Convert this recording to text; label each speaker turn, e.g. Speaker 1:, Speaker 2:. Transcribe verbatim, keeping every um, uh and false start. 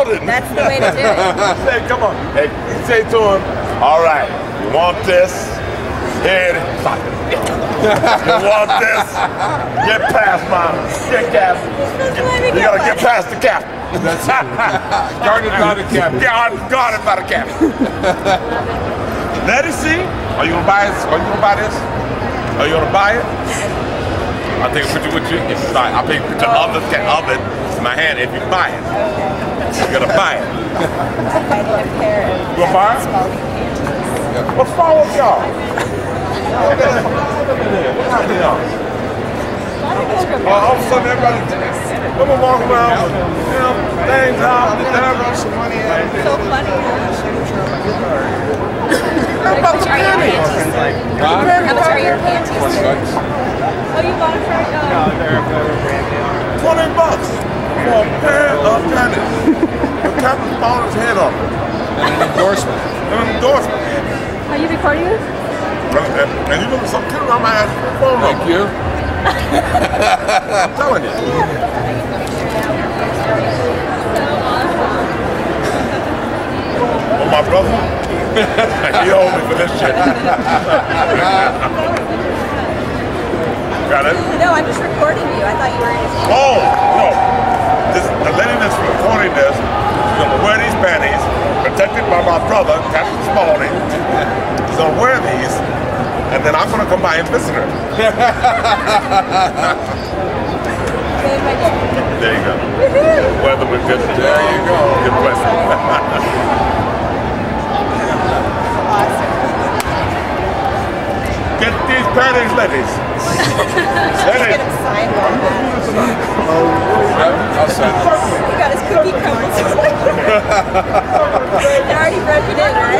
Speaker 1: spalding.
Speaker 2: That's the way to do it.
Speaker 1: Say, come on. Hey, say to him, all right, you want this? Here it is. Stop it. You want this? Get past my, get cap. You gotta get past the cap.
Speaker 3: That's it. Guarded by the cap.
Speaker 1: Guard, guarded by the cap. Let it see. Are you gonna buy it? Are you gonna buy this? Are you gonna buy it? I'll take a picture with you. If you buy it, I'll take a picture of the of it in my hand if you buy it. You gotta buy it. You gonna buy it? What's wrong with y'all? All of a sudden, everybody, women walk around with, you know, things out, whatever.
Speaker 2: So funny.
Speaker 1: How about the panties?
Speaker 2: How much are your panties? Oh, you bought it for uh,
Speaker 4: No, they're a brand new.
Speaker 1: Twenty bucks for a pair of panties. The captain bought his head off.
Speaker 3: And an endorsement.
Speaker 1: An endorsement.
Speaker 2: Are you recording this?
Speaker 1: And, and, and you look so cute, I'm gonna ask for a phone number.
Speaker 3: Thank you.
Speaker 1: I'm telling you. Oh, my brother? He owed me for this shit. Got it?
Speaker 2: No, I'm just recording you. I thought you were in his
Speaker 1: Oh, no. This, the lady that's recording this is gonna wear these panties, protected by my brother, Captain Spaulding. He's gonna wear these, and then I'm gonna come by and visit her. There you go. Weather was good.
Speaker 3: There you go.
Speaker 1: Good question. Get these panties, ladies. Ladies.
Speaker 3: I'll send it.
Speaker 2: He got his cookie crumbs. They're already broken in, right?